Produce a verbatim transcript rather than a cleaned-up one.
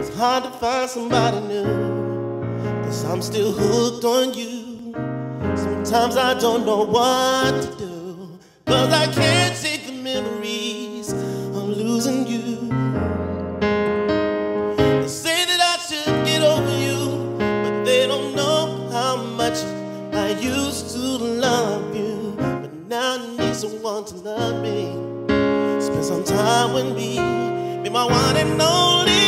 hard to find somebody new, 'cause I'm still hooked on you. Sometimes I don't know what to do, 'cause I can't shake the memories of losing you. They say that I should get over you, but they don't know how much I used to love you. But now I need someone to love me. Spend some time with me, be my one and only.